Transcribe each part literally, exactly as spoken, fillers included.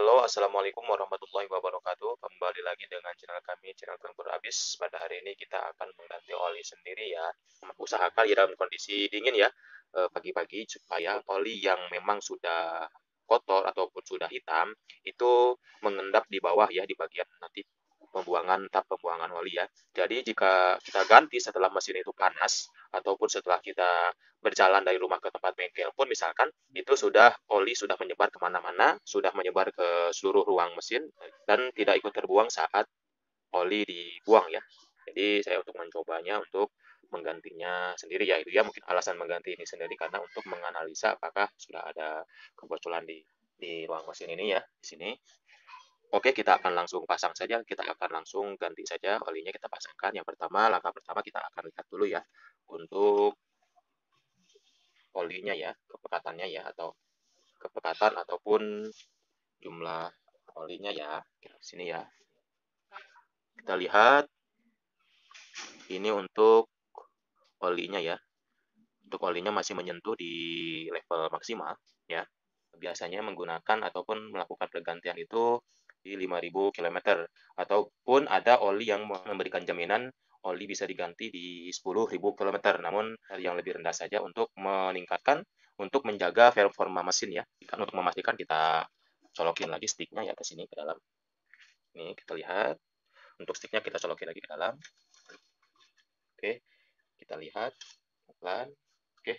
Halo, assalamualaikum warahmatullahi wabarakatuh. Kembali lagi dengan channel kami, channel Tempur Abis. Pada hari ini kita akan mengganti oli sendiri ya. Usahakan ya dalam kondisi dingin ya, eh, pagi-pagi supaya oli yang memang sudah kotor ataupun sudah hitam itu mengendap di bawah ya di bagian nanti pembuangan tap pembuangan oli ya. Jadi jika kita ganti setelah mesin itu panas ataupun setelah kita berjalan dari rumah ke tempat bengkel pun misalkan itu sudah oli sudah menyebar kemana-mana, sudah menyebar ke seluruh ruang mesin dan tidak ikut terbuang saat oli dibuang ya. Jadi saya untuk mencobanya untuk menggantinya sendiri ya itu ya mungkin alasan mengganti ini sendiri karena untuk menganalisa apakah sudah ada kebocoran di di ruang mesin ini ya di sini. Oke, kita akan langsung pasang saja. Kita akan langsung ganti saja olinya kita pasangkan. Yang pertama, langkah pertama kita akan lihat dulu ya untuk olinya ya, kepekatannya ya atau kepekatan ataupun jumlah olinya ya. Di sini ya. Kita lihat ini untuk olinya ya. Untuk olinya masih menyentuh di level maksimal ya. Biasanya menggunakan ataupun melakukan pergantian itu di lima ribu kilometer ataupun ada oli yang memberikan jaminan oli bisa diganti di sepuluh ribu kilometer. Namun yang lebih rendah saja untuk meningkatkan untuk menjaga performa mesin ya. Kan untuk memastikan kita colokin lagi sticknya ya ke sini ke dalam. Ini kita lihat. Untuk sticknya kita colokin lagi ke dalam. Oke, kita lihat pelan. Oke,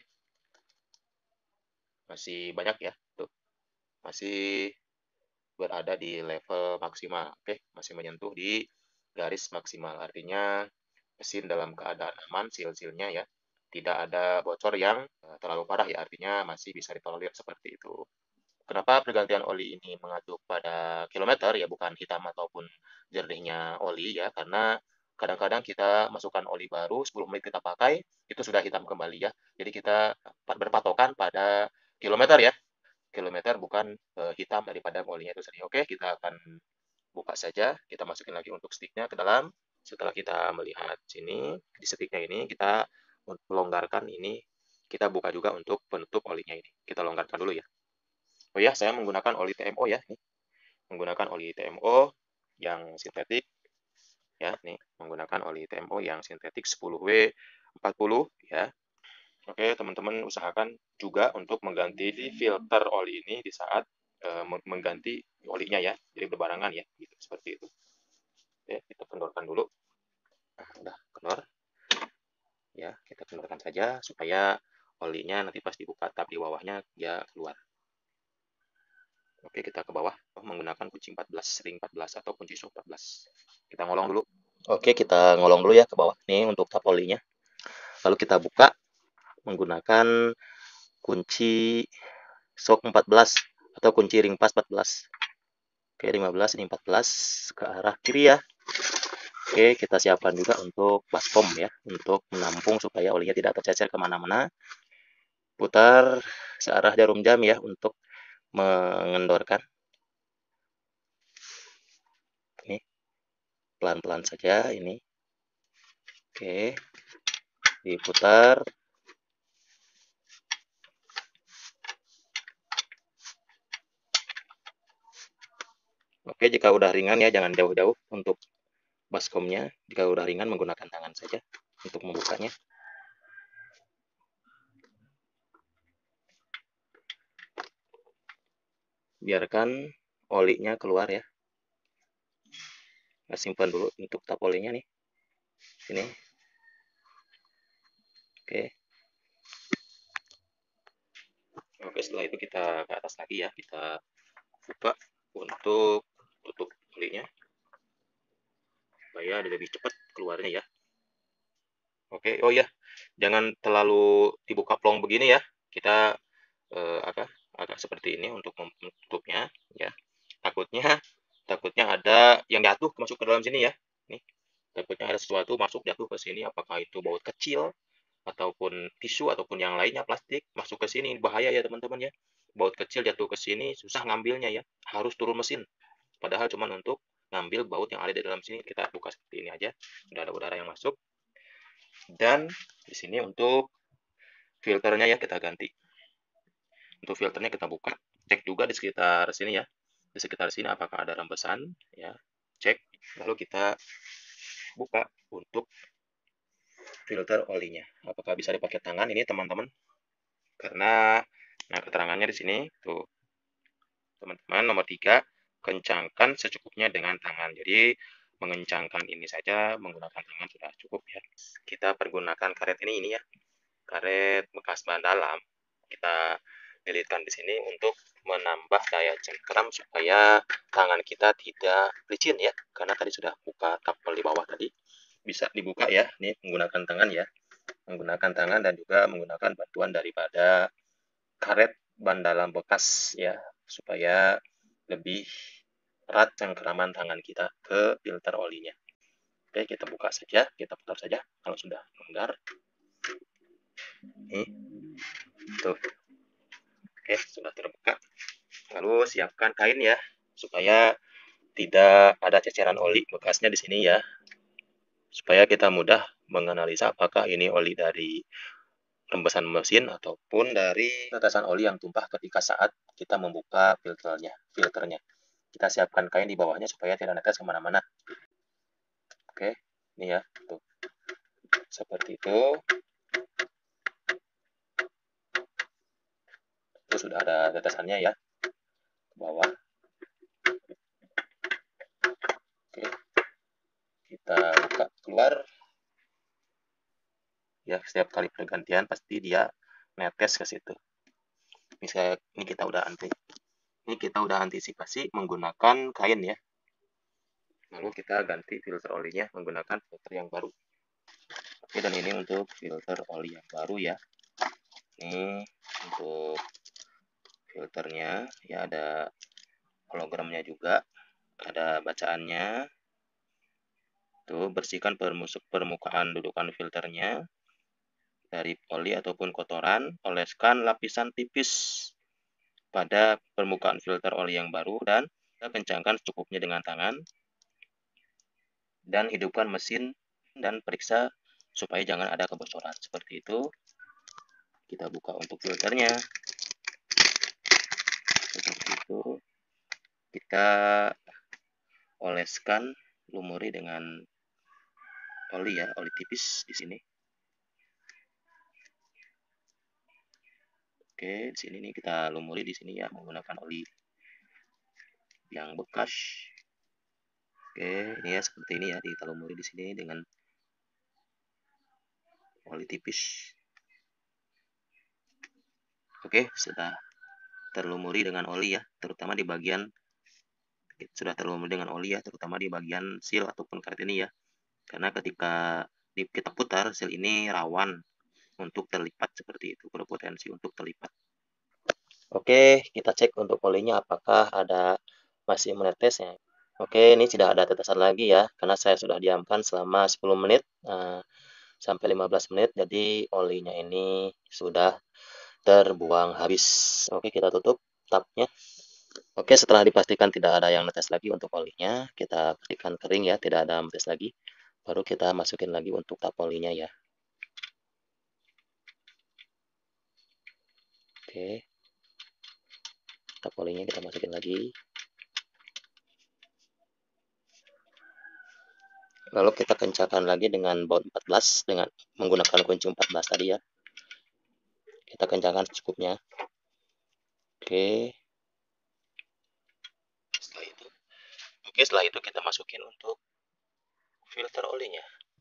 masih banyak ya. Tuh, masih berada di level maksimal. Oke, masih menyentuh di garis maksimal. Artinya mesin dalam keadaan aman, seal-sealnya ya. Tidak ada bocor yang eh, terlalu parah ya, artinya masih bisa ditolerir seperti itu. Kenapa pergantian oli ini mengacu pada kilometer ya, bukan hitam ataupun jernihnya oli ya, karena kadang-kadang kita masukkan oli baru, sepuluh menit kita pakai, itu sudah hitam kembali ya. Jadi kita berpatokan pada kilometer ya, kilometer bukan uh, hitam daripada olinya itu sendiri. Oke, kita akan buka saja. Kita masukin lagi untuk sticknya ke dalam. Setelah kita melihat sini, di sticknya ini, kita melonggarkan ini. Kita buka juga untuk penutup olinya ini. Kita longgarkan dulu ya. Oh ya, saya menggunakan oli T M O ya. Nih. Menggunakan oli T M O yang sintetik. Ya, nih. Menggunakan oli T M O yang sintetik sepuluh W empat puluh ya. Oke, teman-teman usahakan juga untuk mengganti filter oli ini di saat uh, mengganti olinya ya. Jadi berbarengan ya, gitu seperti itu. Oke, kita kendorkan dulu. Nah, udah kendor. Ya, kita kendorkan saja supaya olinya nanti pas dibuka tap di bawahnya dia keluar. Oke, kita ke bawah menggunakan kunci empat belas, ring empat belas atau kunci shock empat belas. Kita ngolong dulu. Oke, kita ngolong dulu ya ke bawah nih untuk tap olinya. Lalu kita buka menggunakan kunci shock empat belas atau kunci ring pas empat belas. Oke, lima belas ini empat belas ke arah kiri ya. Oke, kita siapkan juga untuk baskom ya, untuk menampung supaya olinya tidak tercecer kemana-mana. Putar searah jarum jam ya untuk mengendorkan. Ini pelan-pelan saja ini. Oke, diputar. Oke, jika udah ringan ya, jangan jauh-jauh untuk baskomnya. Jika udah ringan, menggunakan tangan saja untuk membukanya. Biarkan olinya keluar ya. Kita simpan dulu untuk tap olinya nih. Sini. Oke. Oke, setelah itu kita ke atas lagi ya. Kita buka untuk tutup olinya. Supaya lebih cepat keluarnya ya. Oke, oh ya, jangan terlalu dibuka plong begini ya. Kita eh, agak agak seperti ini untuk menutupnya ya. Takutnya takutnya ada yang jatuh masuk ke dalam sini ya. Nih, takutnya ada sesuatu masuk jatuh ke sini, apakah itu baut kecil ataupun tisu ataupun yang lainnya plastik masuk ke sini bahaya ya teman-teman ya. Baut kecil jatuh ke sini susah ngambilnya ya. Harus turun mesin. Padahal cuma untuk ngambil baut yang ada di dalam sini kita buka seperti ini aja. Sudah ada udara yang masuk. Dan di sini untuk filternya ya kita ganti. Untuk filternya kita buka, cek juga di sekitar sini ya. di sekitar sini apakah ada rembesan, ya, cek, lalu kita buka untuk filter olinya. Apakah bisa dipakai tangan ini teman-teman? Karena, nah keterangannya di sini, tuh, teman-teman, nomor tiga, kencangkan secukupnya dengan tangan. Jadi, mengencangkan ini saja menggunakan tangan sudah cukup ya. Kita pergunakan karet ini, ini ya, karet bekas ban dalam. Kita lilitkan di sini untuk menambah daya cengkram supaya tangan kita tidak licin ya. Karena tadi sudah buka tapel di bawah tadi. Bisa dibuka ya, ini menggunakan tangan ya. Menggunakan tangan dan juga menggunakan bantuan daripada karet ban dalam bekas ya, supaya lebih erat cengkraman tangan kita ke filter olinya. Oke, kita buka saja, kita putar saja kalau sudah longgar. Nih, tuh. Oke, sudah terbuka. Lalu siapkan kain ya, supaya tidak ada ceceran oli bekasnya di sini ya. Supaya kita mudah menganalisa apakah ini oli dari rembesan mesin ataupun dari tetesan oli yang tumpah ketika saat kita membuka filternya. Filternya. Kita siapkan kain di bawahnya supaya tidak netes kemana-mana. Oke, ini ya, tuh. Seperti itu. Itu sudah ada tetesannya ya, ke bawah. Oke, kita buka keluar. Ya, setiap kali pergantian pasti dia netes ke situ. Ini, saya, ini kita udah anti, ini kita udah antisipasi menggunakan kain ya. Lalu kita ganti filter olinya menggunakan filter yang baru. Oke, dan ini untuk filter oli yang baru ya. Ini untuk filternya ya, ada hologramnya juga, ada bacaannya. Tuh, bersihkan permukaan dudukan filternya dari oli ataupun kotoran, oleskan lapisan tipis pada permukaan filter oli yang baru dan kencangkan secukupnya dengan tangan, dan hidupkan mesin dan periksa supaya jangan ada kebocoran. Seperti itu. Kita buka untuk filternya. Seperti itu. Kita oleskan, lumuri dengan oli ya, oli tipis di sini. Oke, di sini nih kita lumuri di sini ya menggunakan oli yang bekas. Oke, ini ya seperti ini ya, kita lumuri di sini dengan oli tipis. Oke, sudah terlumuri dengan oli ya, terutama di bagian sudah terlumuri dengan oli ya, terutama di bagian seal ataupun karet ini ya. Karena ketika kita putar, seal ini rawan untuk terlipat seperti itu, berpotensi untuk terlipat. Oke, kita cek untuk olinya apakah ada masih menetes ya. Oke, ini tidak ada tetesan lagi ya, karena saya sudah diamkan selama sepuluh menit uh, sampai lima belas menit, jadi olinya ini sudah terbuang habis. Oke, kita tutup tapnya. Oke, setelah dipastikan tidak ada yang netes lagi untuk olinya, kita keringkan kering ya, tidak ada netes lagi. Baru kita masukin lagi untuk tap olinya ya. Oke, tap olinya kita masukin lagi. Lalu kita kencangkan lagi dengan baut empat belas dengan menggunakan kunci empat belas tadi ya. Kita kencangkan secukupnya. Oke. Setelah itu, oke setelah itu kita masukin untuk filter olinya.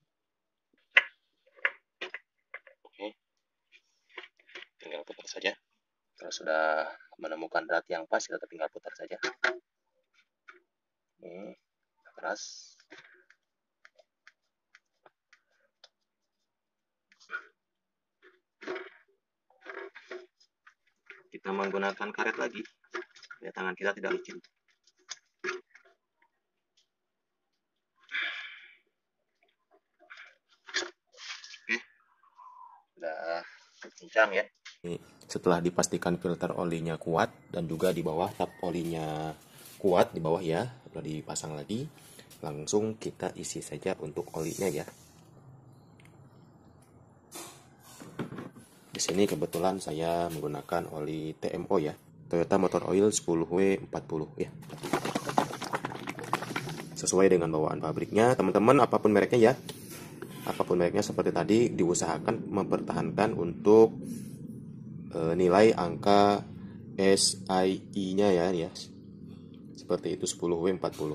Oke. Tinggal putar saja. Kalau sudah menemukan berat yang pas, kita tinggal putar saja. Ini keras. Kita menggunakan karet lagi, ya tangan kita tidak licin. Oke, sudah kencang ya. Setelah dipastikan filter olinya kuat dan juga di bawah tap olinya kuat di bawah ya, sudah dipasang lagi, langsung kita isi saja untuk olinya ya. Di sini kebetulan saya menggunakan oli T M O ya. Toyota Motor Oil sepuluh W empat puluh ya. Sesuai dengan bawaan pabriknya, teman-teman, apapun mereknya ya. Apapun mereknya seperti tadi, diusahakan mempertahankan untuk e, nilai angka S I I-nya ya, ya. Seperti itu sepuluh W empat puluh.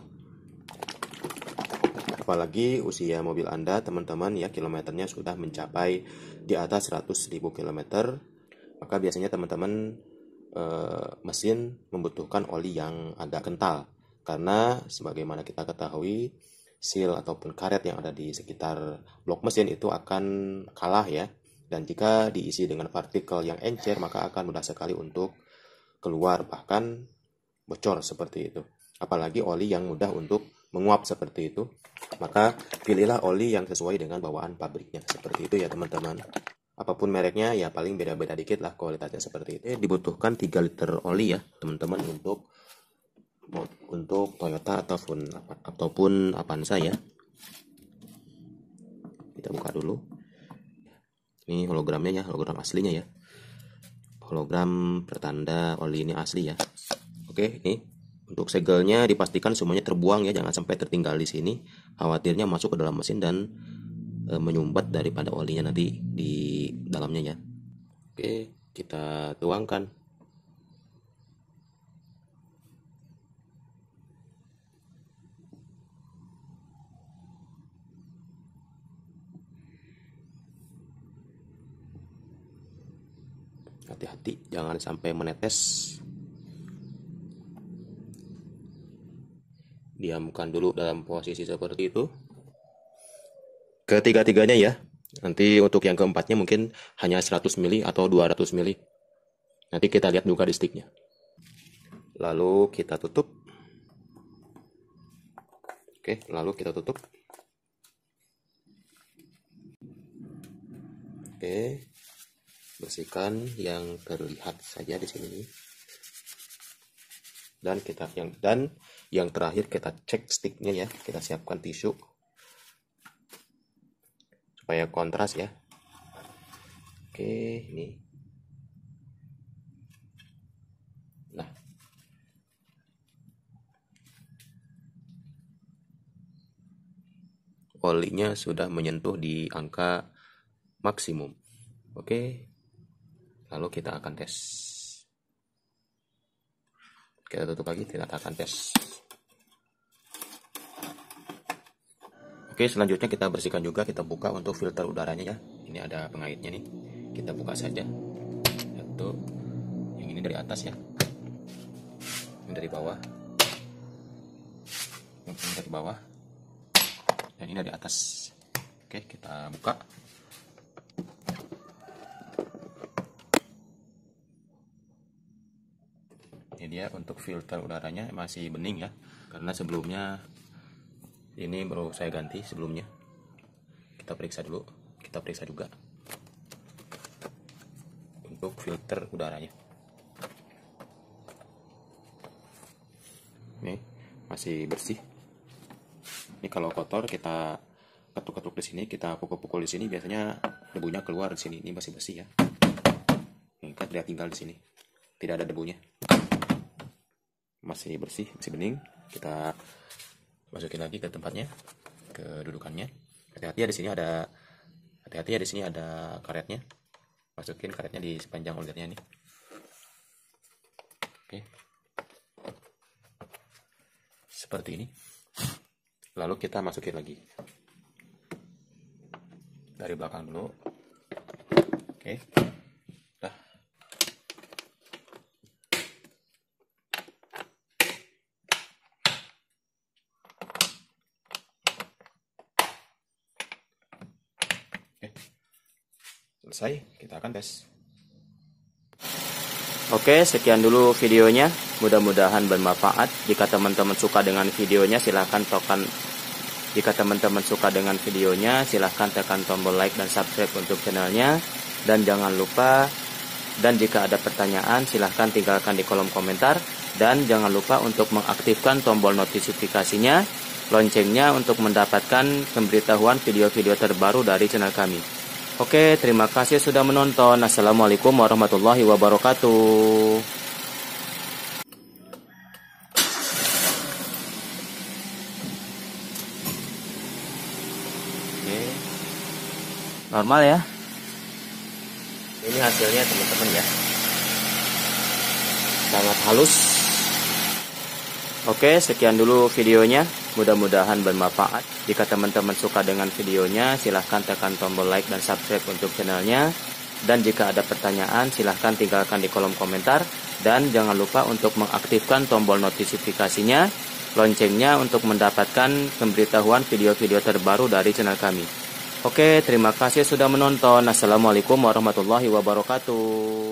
Apalagi usia mobil Anda, teman-teman ya, kilometernya sudah mencapai di atas seratus ribu kilometer, maka biasanya teman-teman e, mesin membutuhkan oli yang agak kental. Karena sebagaimana kita ketahui, seal ataupun karet yang ada di sekitar blok mesin itu akan kalah ya. Dan jika diisi dengan partikel yang encer, maka akan mudah sekali untuk keluar, bahkan bocor seperti itu. Apalagi oli yang mudah untuk menguap seperti itu. Maka pilihlah oli yang sesuai dengan bawaan pabriknya. Seperti itu ya teman-teman. Apapun mereknya ya paling beda-beda dikit lah kualitasnya seperti itu. Dibutuhkan tiga liter oli ya teman-teman untuk untuk Toyota ataupun ataupun Avanza ya. Kita buka dulu. Ini hologramnya ya, hologram aslinya ya. Hologram pertanda oli ini asli ya. Oke, ini untuk segelnya dipastikan semuanya terbuang ya, jangan sampai tertinggal di sini. Khawatirnya masuk ke dalam mesin dan e, menyumbat daripada olinya nanti di dalamnya ya. Oke, kita tuangkan. Hati-hati jangan sampai menetes. Diamkan dulu dalam posisi seperti itu. Ketiga-tiganya ya. Nanti untuk yang keempatnya mungkin hanya seratus mililiter atau dua ratus mililiter. Nanti kita lihat juga di sticknya. Lalu kita tutup. Oke, lalu kita tutup. Oke. Bersihkan yang terlihat saja di sini. Dan kita yang dan yang terakhir kita cek sticknya ya. Kita siapkan tisu supaya kontras ya. Oke, ini. Nah. Olinya sudah menyentuh di angka maksimum. Oke. Lalu kita akan tes. Kita tutup lagi, kita akan tes. Oke, selanjutnya kita bersihkan juga, kita buka untuk filter udaranya ya. Ini ada pengaitnya nih. Kita buka saja. Satu. Yang ini dari atas ya. Ini dari bawah. Ini dari bawah. Dan ini dari atas. Oke, kita buka. Ini dia untuk filter udaranya, masih bening ya, karena sebelumnya ini baru saya ganti sebelumnya. Kita periksa dulu, kita periksa juga untuk filter udaranya. Ini masih bersih. Ini kalau kotor kita ketuk-ketuk di sini, kita pukul-pukul di sini, biasanya debunya keluar di sini. Ini masih bersih ya. Ini kan tidak tinggal di sini, tidak ada debunya. Masih bersih, masih bening. Kita masukin lagi ke tempatnya, ke dudukannya. Hati-hati ya di sini ada, hati-hati ya di sini ada karetnya. Masukin karetnya di sepanjang oliernya nih. Oke, seperti ini. Lalu kita masukin lagi dari belakang dulu. Oke. Selesai, kita akan tes. Oke, sekian dulu videonya. Mudah-mudahan bermanfaat. Jika teman-teman suka dengan videonya, silahkan tekan. Jika teman-teman suka dengan videonya, silahkan tekan tombol like dan subscribe untuk channelnya. Dan jangan lupa, dan jika ada pertanyaan, silahkan tinggalkan di kolom komentar. Dan jangan lupa untuk mengaktifkan tombol notifikasinya, loncengnya untuk mendapatkan pemberitahuan video-video terbaru dari channel kami. Oke, terima kasih sudah menonton. Assalamualaikum warahmatullahi wabarakatuh. normal ya. Ini hasilnya teman-teman ya, sangat halus. Oke, sekian dulu videonya. Mudah-mudahan bermanfaat. Jika teman-teman suka dengan videonya, silahkan tekan tombol like dan subscribe untuk channelnya. Dan jika ada pertanyaan, silahkan tinggalkan di kolom komentar. Dan jangan lupa untuk mengaktifkan tombol notifikasinya, loncengnya untuk mendapatkan pemberitahuan video-video terbaru dari channel kami. Oke, terima kasih sudah menonton. Assalamualaikum warahmatullahi wabarakatuh.